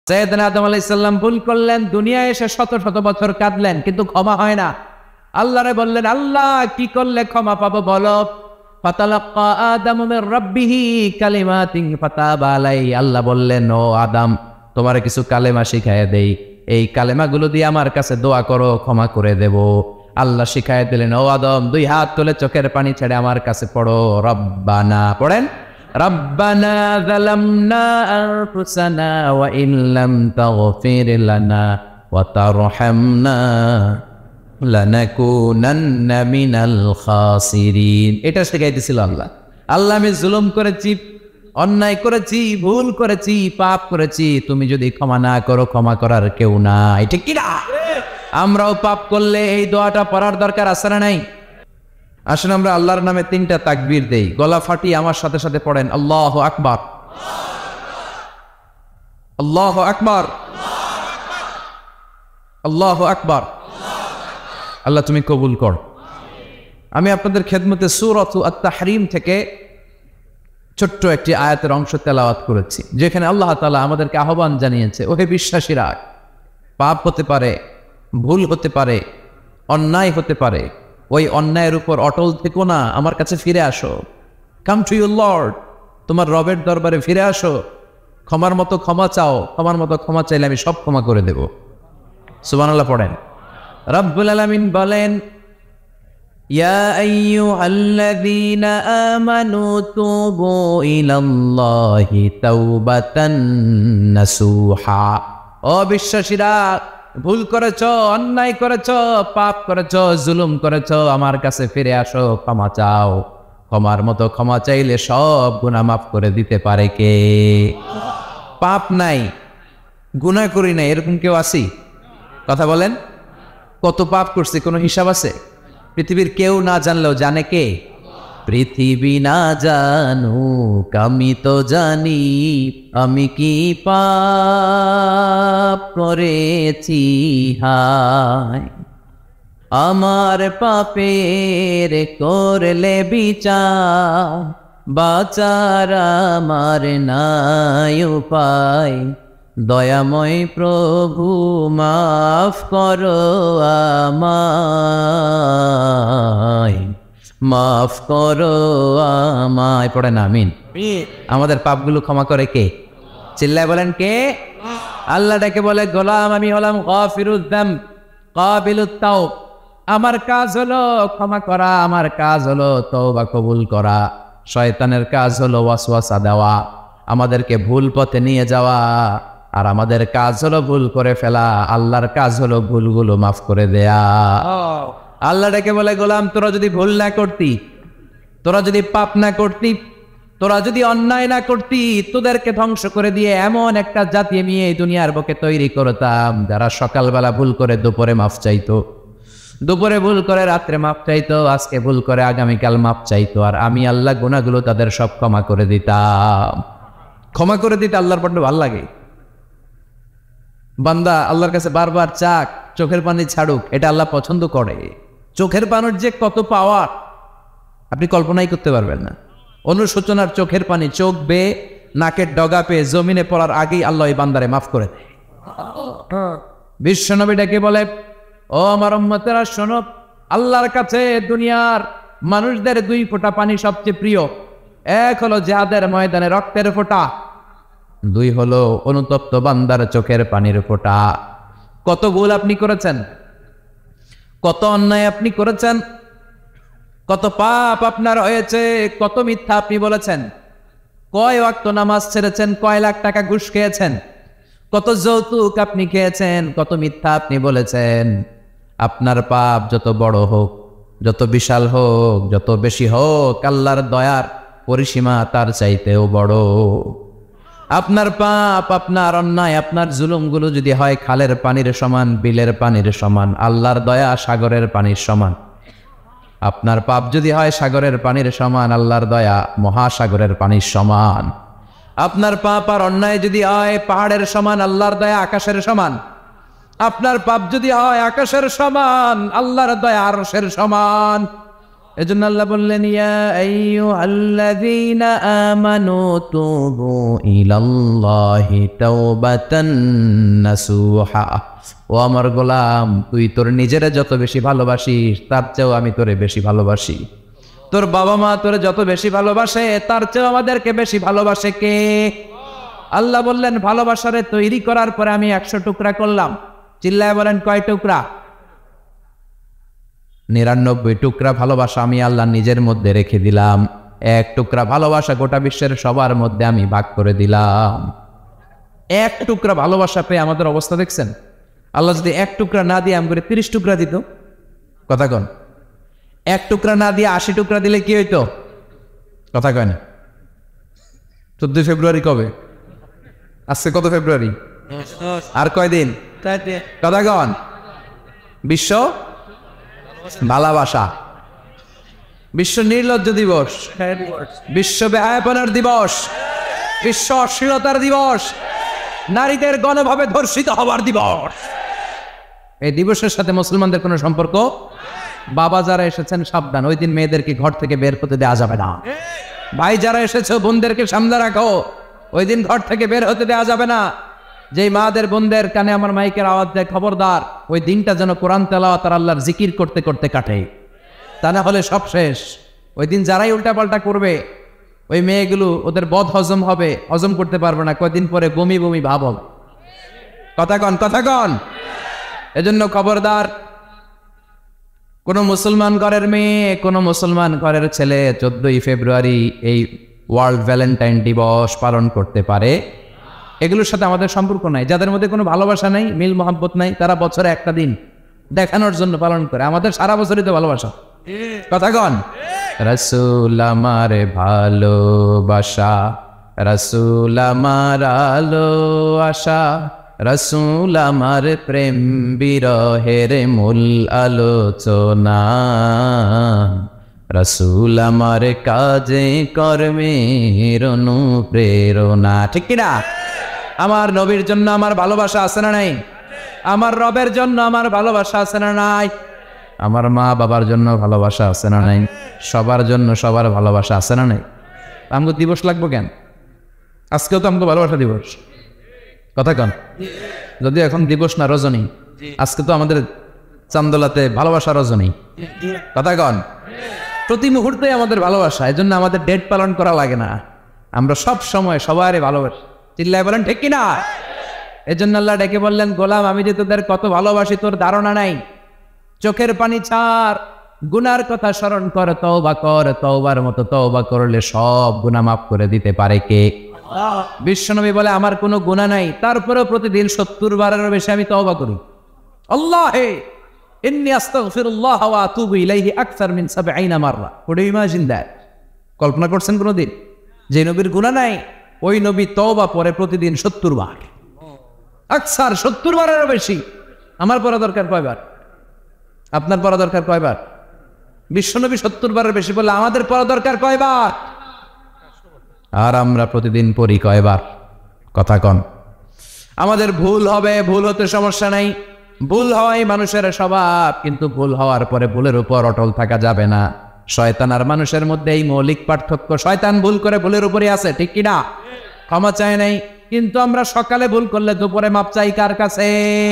সাইয়েদনা আদম আলাইহিস সালাম ভুল করলেন, দুনিয়ায় এসে শত শত বছর কাঁদলেন, কিন্তু ক্ষমা হয় না। আল্লাহরে বললেন, আল্লাহ কি করলে ক্ষমা পাবো বলো? ফাতালাক্কা আদামু মির রাব্বিহি কালিমাতিন ফাতাবা আলাইহি। আল্লাহ বললেন, ও আদম, তোমারে কিছু কালেমা শিখাইয়া দেই, এই কালেমাগুলো দিয়ে আমার কাছে দোয়া করো, ক্ষমা করে দেব। আল্লাহ শিখাইয়া দিলেন, ও আদম, দুই হাত তুলে চোখের পানি ছেড়ে আমার কাছে পড়ো, রব্বানা। পড়েন, রব্বানা যালামনা আনফুসানা ওয়া ইন লাম তাগফির লানা ওয়া তারহামনা লানাকুনান্না মিনাল খাসিরিন। এটা শিখাইতেছিল আল্লাহ। আল্লাহ, আমি জুলুম করেছি, অন্যায় করেছি, ভুল করেছি, পাপ করেছি, তুমি যদি ক্ষমা না করো, ক্ষমা করার কেউ নাই। ঠিক কি না? আমরাও পাপ করলে এই দোয়াটা পড়ার দরকার আছে না নাই? আসুন আমরা আল্লাহর নামে 3টা তাকবীর দেই, গলা ফাটিয়ে আমার সাথে সাথে পড়েন, আল্লাহু আকবার, আল্লাহু আকবার, আল্লাহু আকবার। আল্লাহ তুমি কবুল কর। আমি আপনাদের খেদমতে সূরাত আত-তাহরীম থেকে ছোট্ট একটি আয়াতের অংশ তেলাওয়াত করেছি, যেখানে আল্লাহ তাআলা আমাদেরকে আহ্বান জানিয়েছে, ওহে বিশ্বাসীরা, পাপ হতে পারে, ভুল হতে পারে, অন্যায় হতে পারে, ওই অন্যায়ের উপর অটল থেকো না, আমার কাছে ফিরে আসো। কাম টু ইউর লর্ড, তোমার রবের দরবারে ফিরে আসো, ক্ষমার মতো ক্ষমা চাও, ক্ষমার মতো ক্ষমা চাইলে আমি সব ক্ষমা করে দেব। সুবহানাল্লাহ পড়েন। রব্বুল আলামিন বলেন, ইয়া আইয়ুহাল্লাযীনা আমানু তুবু ইলাল্লাহি তাওবাতান নাসুহা। ও বিশ্বাসীরা, ভুল করেছো, অন্যায় করেছো, পাপ করেছো, জুলুম করেছো, আমার কাছে ফিরে আসো, ক্ষমা চাও। ক্ষমার মতো ক্ষমা চাইলে সব গুনাহ মাফ করে দিতে পারে কে? পাপ নাই, গুনাহ করি নাই, এরকম কেউ আছি? কথা বলেন। কত পাপ করছি কোনো হিসাব আছে? পৃথিবীর কেউ না জানলেও জানে কে? পৃথিবী না জানুক আমি তো জানি, আমি কি পাপ করেছি হায়। আমার পাপের করলে বিচার, বাঁচার আমার নাই উপায়। দয়াময় প্রভু মাফ করো আমায়, মাফ করো আমায়। পড়েন আমিন। আমাদের পাপগুলো ক্ষমা করে কে? চিল্লায় বলেন কে? আল্লাহ ডেকে বলে, গোলাম আমি হলাম গাফিরুদ যাম কাবিলুত তাওব। আমার কাজ হলো ক্ষমা করা, আমার কাজ হলো তওবা কবুল করা। শয়তানের কাজ হলো ওয়াসওয়াসা দেওয়া, আমাদেরকে ভুল পথে নিয়ে যাওয়া, আর আমাদের কাজ হলো ভুল করে ফেলা। আল্লাহর কাজ হলো ভুলগুলো মাফ করে দেয়া। আল্লাহ ডেকে বলে, গোলাম তোরা যদি ভুল না করতি, তোরা যদি পাপ না করতি, তোরা যদি অন্যায় না করতি, তোদেরকে ধ্বংস করে দিয়ে এমন একটা জাতি আমি এই দুনিয়ার বুকে তৈরি করতাম, যারা সকালবেলা ভুল করে দুপুরে মাফ চাইতো, দুপুরে ভুল করে রাত্রে মাফ চাইতো, আজকে ভুল করে আগামীকাল মাফ চাইতো, আর আমি আল্লাহ গুনাহগুলো তাদের সব ক্ষমা করে দিতাম। ক্ষমা করে দিতে আল্লাহর বড্ড ভালো লাগে। বান্দা আল্লাহর কাছে বারবার চাক, চোখের পানি ছাড়ুক, এটা আল্লাহ পছন্দ করে। চোখের পানির যে কত পাওয়ার আপনি কল্পনাই করতে পারবেন না। অনুশোচনার চোখের পানি চোখ বেয়ে নাকের ডগা পেয়ে জমিনে পড়ার আগেই আল্লাহ এই বান্দারে মাফ করে দেয়। বিশ্বনবী ডেকে বলে, ও আমার উম্মতেরা শোনো, আল্লাহর কাছে দুনিয়ার মানুষদের 2 ফোঁটা পানি সবচেয়ে প্রিয়। এক হলো জিহাদের ময়দানে রক্তের ফোঁটা, 2 হলো অনুতপ্ত বান্দার চোখের পানির ফোঁটা। কত ভুল আপনি করেছেন, কত অন্যায় আপনি করেছেন, কত পাপ আপনার হয়েছে, কত মিথ্যা আপনি বলেছেন, কয় ওয়াক্ত নামাজ ছেড়েছেন, কয় লাখ টাকা ঘুষ খেয়েছেন, কত যৌতুক আপনি খেয়েছেন, কত মিথ্যা আপনি বলেছেন। আপনার পাপ যত বড় হোক, যত বিশাল হোক, যত বেশি হোক, আল্লাহর দয়ার পরিসীমা তার চাইতেও বড়। আপনার পাপ, আপনার অন্যায়, আপনার জুলুমগুলো যদি হয় খালের পানির সমান, বিলের পানির সমান, আল্লাহর দয়া সাগরের পানির সমান। আপনার পাপ যদি হয় সাগরের পানির সমান, আল্লাহর দয়া মহাসাগরের পানির সমান। আপনার পাপ আর অন্যায় যদি হয় পাহাড়ের সমান, আল্লাহর দয়া আকাশের সমান। আপনার পাপ যদি হয় আকাশের সমান, আল্লাহর দয়া আরশের সমান। এজন্য আল্লাহ বললেন ইয়া আইয়ুহাল্লাযীনা আমানু তুবু ইলাল্লাহি তাওবাতান নাসুহা। ও আমার গোলাম, তুই তোর নিজেরে যত বেশি ভালোবাসিস তার চেয়েও আমি তোরে বেশি ভালোবাসি। তোর বাবা মা তোরে যত বেশি ভালোবাসে তার চেয়েও আমাদেরকে বেশি ভালোবাসে কে? আল্লাহ বললেন ভালোবাসারে তৈরি করার পরে আমি 100 টুকরা করলাম। চিল্লায় বলেন কয় টুকরা? 99 টুকরা ভালোবাসা আমি আল্লাহ নিজের মধ্যে রেখে দিলাম। 1 টুকরা ভালোবাসা গোটা বিশ্বের সবার মধ্যে আমি ভাগ করে দিলাম। 1 টুকরা ভালোবাসা পেয়ে আমাদের অবস্থা দেখছেন? আল্লাহ যদি 1 টুকরা না দিয়ে আমাকে 30 টুকরা দিত, কথা কন? 1 টুকরা না দিয়ে 80 টুকরা দিলে কি হইতো? কথা কয় না। 14 ফেব্রুয়ারি কবে? আজকে কত ফেব্রুয়ারি? আর কয়দিন? কথা কন? বিশ্ব ভালোবাসা, বিশ্ব নির্লজ্জ দিবস, বিশ্ব বেহায়াপনার দিবস, বিশ্ব অশ্লীলতার দিবস, নারীদের গণভাবে ধর্ষিত হওয়ার দিবস। এই দিবসের সাথে মুসলমানদের কোনো সম্পর্ক? বাবা যারা এসেছেন সাবধান, ওই দিন মেয়েদেরকে ঘর থেকে বের হতে দেওয়া যাবে না। ভাই যারা এসেছো বোনদেরকে সামনে রাখো, ওই দিন ঘর থেকে বের হতে দেওয়া যাবে না। যেই মাদের বোনদের কানে আমার মাইকের আওয়াজ দেয়, খবরদার, ওই দিনটা যেন কোরআন তেলাওয়াত আর আল্লাহর জিকির করতে করতে কাটে, তা না হলে সব শেষ। ওই দিন যারাই উল্টাপাল্টা করবে ওই মেয়েগুলো ওদের বদ হজম হবে, হজম করতে পারবে না, কয়দিন পরে বমি বমি ভাব হবে। কথা কন, কথা কন? এজন্য খবরদার, কোন মুসলমান ঘরের মেয়ে, কোন মুসলমান ঘরের ছেলে 14ই ফেব্রুয়ারি এই ওয়ার্ল্ড ভ্যালেন্টাইন দিবস পালন করতে পারে? এগুলোর সাথে আমাদের সম্পর্ক নাই। যাদের মধ্যে কোনো ভালোবাসা নাই, মিল মোহাব্বত নাই, তারা বছরে একটা দিন দেখানোর জন্য পালন করে। আমাদের সারা বছরই তো ভালোবাসা। কথা কন? রাসূল আমার ভালোবাসা, রাসূল আমার আলো আশা, রাসূল আমার প্রেম বিরহের মূল আলোচনা, রাসূল আমার কাজে কর্মের অনুপ্রেরণা। ঠিক কিনা? আমার নবীর জন্য আমার ভালোবাসা আছে না নাই? আমার রবের জন্য আমার ভালোবাসা আছে না নাই? আমার মা বাবার জন্য ভালোবাসা আছে না নাই? সবার জন্য সবার ভালোবাসা আছে না নাই? আমাকে দিবস লাগবো কেন? আজকেও তো আমাকে ভালোবাসা দিবস। কথা কন? যদি এখন দিবস না, রজনী। আজকে তো আমাদের চান্দোলাতে ভালোবাসা রজনী। কথা কন? প্রতি মুহূর্তে আমাদের ভালোবাসা, এই জন্য আমাদের ডেট পালন করা লাগে না। আমরা সব সময় সবারই ভালোবাসি। চিল্লায় বলেন ঠিক কিনা? এই জন্য আল্লাহ ডেকে বললেন, গোলাম আমি যে তোদের কত ভালোবাসি তোর ধারণা নাই। চোখের পানি ছাড়, গুনার কথা স্মরণ কর, তওবা কর। তওবার মতো তওবা করলে সব গুনাহ মাফ করে দিতে পারে কে? বিশ্বনবী বলে আমার কোনো গুনাহ নাই, তারপরেও প্রতিদিন 70 বারেরও বেশি আমি তওবা করি। আল্লাহে ইন্নী আস্তাগফিরুল্লাহ ওয়া আতুবু ইলাইহি আকসার মিন 70 মাররা। Could you imagine that? কল্পনা করছেন কোনোদিন? যে নবীর গুনাহ নাই ওই নবী তওবা পড়ে প্রতিদিন 70 বার, আকসার 70 বারেরও বেশি। আমার পড়া দরকার কয়বার? আপনার পড়া দরকার কয়বার? বিশ্বনবী 70 বারের বেশি বললে আমাদের পড়া দরকার কয়বার? আর আমরা প্রতিদিন পড়ি কয়বার? কথা কন? আমাদের ভুল হবে, ভুল হতে সমস্যা নাই। ভুল হয় মানুষের স্বভাব, কিন্তু ভুল হওয়ার পরে ভুলের উপর অটল থাকা যাবে না। শয়তান আর মানুষের মধ্যে এই মৌলিক পার্থক্য। শয়তান ভুল করে ভুলের উপরই আছে, ঠিক কিনা? ক্ষমা চায় নাই, কিন্তু আমরা সকালে ভুল করলে দুপুরে মাপ চাই কার কাছে?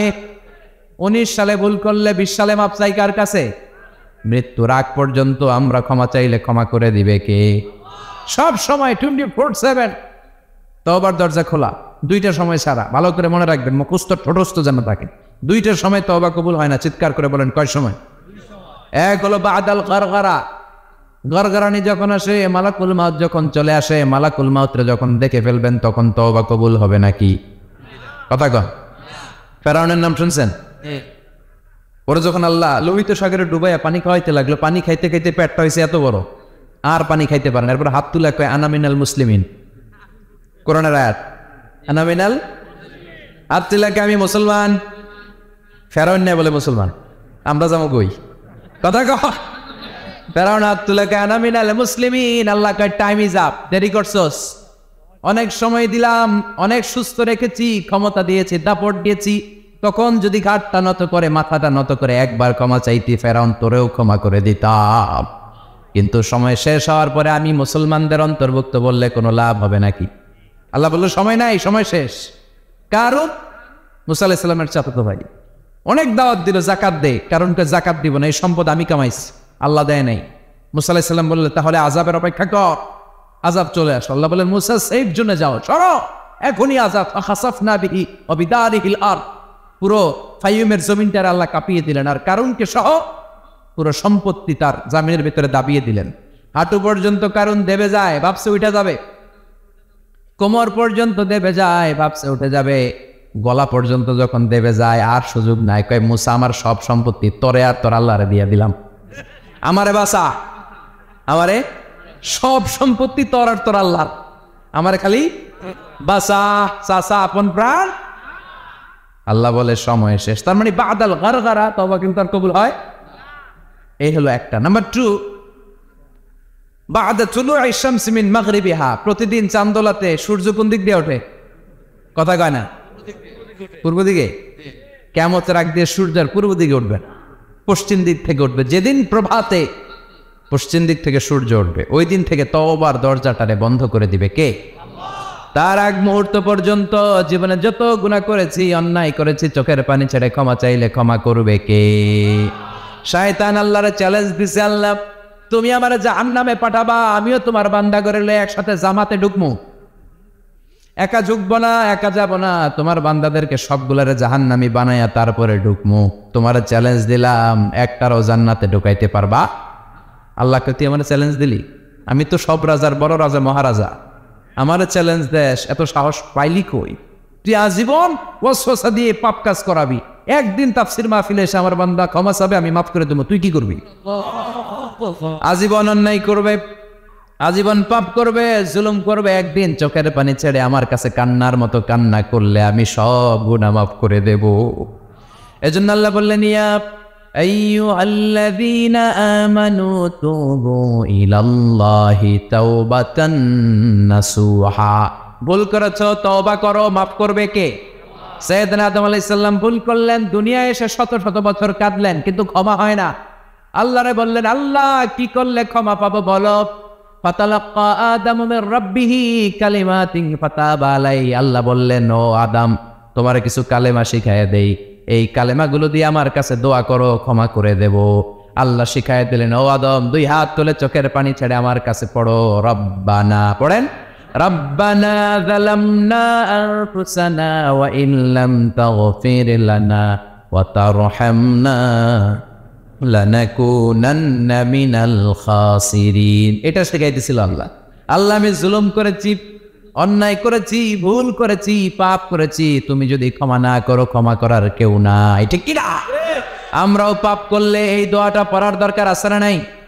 19 সালে ভুল করলে 20 সালে মাপ চাই কার কাছে? মৃত্যুর আগ পর্যন্ত আমরা ক্ষমা চাইলে ক্ষমা করে দিবে কে? সব সময় 24/7 তওবার দরজা খোলা, 2টা সময় ছাড়া। ভালো করে মনে রাখবেন, মুখস্থ ঠোঁটস্থ যেন থাকে। 2টার সময় তওবা কবুল হয় না। চিৎকার করে বলেন কয় সময়? এক হলো বাদাল গরগরা, গরগরানি যখন আসে, মালাকুল মাউত যখন চলে আসে, মালাকুল মাউতরে যখন দেখে ফেলবেন তখন তওবা কবুল হবে নাকি? কথা কন? ফেরাউনের নাম শুনছেন? ওরা যখন আল্লাহ লোহিত সাগরে ডুবাইয়া পানি খাওয়াইতে লাগলো, পানি খাইতে খাইতে পেটটা হয়েছে এত বড়, আর পানি খাইতে পারেন। এরপর হাত তুলে কয় আনা মিনাল মুসলিমিন। কোরআনের আয়াত, আনা মিনাল। হাত তুলে আমি মুসলমান। ফেরাউন নাই বলে মুসলমান, আমরা যাবো কই? কথা কহ। ফেরাউন হাত তুলে আনা মিনাল মুসলিমিন। আল্লাহ কয় টাইম ইজ আপ, দেরি করছস। অনেক সময় দিলাম, অনেক সুস্থ রেখেছি, ক্ষমতা দিয়েছি, দাপট দিয়েছি, তখন যদি ঘাটটা নত করে, মাথাটা নত করে একবার ক্ষমা চাইতি, ফেরাউন তোরেও ক্ষমা করে দিতাম। কিন্তু সময় শেষ হওয়ার পরে আমি মুসলমানদের অন্তর্ভুক্ত বললে কোনো লাভ হবে নাকি? আল্লাহ বলল সময় নাই, সময় শেষ। কারণ মুসা আলাইহিস সালামের চাচাতো ভাই অনেক দাওয়াত দিল জাকাত দে, কারণ জাকাত দিব না, এই সম্পদ আমি কামাইছি, আল্লাহ দেয় নাই। মুসা আলাইহিস সালাম বললেন তাহলে আযাবের অপেক্ষা কর, আযাব চলে আসো। আল্লাহ বললেন মুসা সেফ জোনে যাও, সরো, এখনই আযাব। ফাখাসাফনা বিহি ওয়া বিদারিহিল আরদ, পুরো ফাইয়ুমের জমিনটার আল্লাহ কাঁপিয়ে দিলেন, আর কারুনকে সহ পুরো সম্পত্তি তার জামিনের ভিতরে দাবিয়ে দিলেন। হাঁটু পর্যন্ত কারুন দেবে যায়, ভাবছে উঠে যাবে, কোমর পর্যন্ত দেবে যায়, ভাবছে উঠে যাবে, গলা পর্যন্ত যখন দেবে যায় আর সুযোগ নাই। কয় মুসা আমার সব সম্পত্তি তোরে আর তোর আল্লাহরে দিয়ে দিলাম, আমারে বাঁচা, আমারে সব সম্পত্তি তোর আর তোর আল্লাহর, আমারে খালি বাঁচা, চাচা আপন প্রাণ। আল্লাহ বলে সময় শেষ। তার মানে বাদাল গারগারা তওবা কিন্তু আর কবুল হয়। এই হলো একটা। নাম্বার 2, বাদা তুলুই শামসি মিন মাগরিবিহা, প্রতিদিন চাঁদোলাতে সূর্য কোন দিক দিয়ে ওঠে? কথা কয় না? পূর্ব দিকে। কিয়ামতের আগ দিয়ে সূর্যের পূর্ব দিকে উঠবে, পশ্চিম দিক থেকে উঠবে। যেদিন প্রভাতে পশ্চিম দিক থেকে সূর্য উঠবে, ওই দিন থেকে তওবার দরজাটারে বন্ধ করে দিবে কে? তার আগ মুহূর্ত পর্যন্ত জীবনে যত গুনাহ করেছি, অন্যায় করেছি, চোখের পানি ছেড়ে ক্ষমা চাইলে ক্ষমা করবে কে? শয়তান আল্লাহরে চ্যালেঞ্জ দিছে, আল্লাহ তুমি আমারে জাহান্নামে পাঠাবা, আমিও তোমার বান্দা করে লয়ে একসাথে জামাতে ঢুকমু, একা ঢুকবো না, একা যাব না, তোমার বান্দাদেরকে সবগুলারে জাহান্নামী বানাইয়া তারপরে ঢুকমু। তোমার চ্যালেঞ্জ দিলাম, একটারও জান্নাতে ঢুকাইতে পারবা? আল্লাহকে তুই আমার চ্যালেঞ্জ দিলি? আমি তো সব রাজার বড় রাজা, মহারাজা, আমার চ্যালেঞ্জ দেশ, এত সাহস পাইলি কই? তুই আজীবন ওয়াসওয়াসা দিয়ে পাপ কাজ করাবি, একদিন তাফসীর মাহফিলে এসে আমার বান্দা ক্ষমা চাবে, আমি মাফ করে দেবো, তুই কি করবি? আজীবন অন্যায় করবে, আজীবন পাপ করবে, জুলুম করবে, একদিন চোখের পানি ছেড়ে আমার কাছে কান্নার মতো কান্না করলে আমি সব গুনাহ মাফ করে দেব। এজন্য আল্লাহ বললেন ইয়া আইয়ুহাল্লাযীনা আমানু তুবু ইলাল্লাহি তাওবাতান নাসুহা, ভুল করেছো তওবা করো, মাফ করবে কে? সাইয়েদনা আদম আলাইহিস সালাম ভুল করলেন, দুনিয়ায় এসে শত শত বছর কাঁদলেন, কিন্তু ক্ষমা হয় না। আল্লাহরে বললেন আল্লাহ কি করলে ক্ষমা পাবো বলো? ফাতালাক্কা আদামু মির রাব্বিহি কালিমাতিন ফাতাবা আলাইহি, আল্লাহ বললেন ও আদম তোমারে কিছু কালেমা শিখাইয়া দেই, এই কালেমাগুলো দিয়ে আমার কাছে দোয়া করো, ক্ষমা করে দেব। আল্লাহ শিখাইয়া দিলেন, ও আদম 2 হাত তুলে চোখের পানি ছেড়ে আমার কাছে পড়ো, রব্বানা, পড়েন রব্বানা যালামনা আনফুসানা ওয়া ইন লাম তাগফির লানা ওয়া তারহামনা লানাকুনান্না মিনাল খাসিরিন। এটা শিখাইতেছিল আল্লাহ। আল্লাহ আমি জুলুম করেছি, অন্যায় করেছি, ভুল করেছি, পাপ করেছি, তুমি যদি ক্ষমা না করো ক্ষমা করার কেউ নাই, ঠিক কি না? আমরাও পাপ করলে এই দোয়াটা পড়ার দরকার আছে না নাই?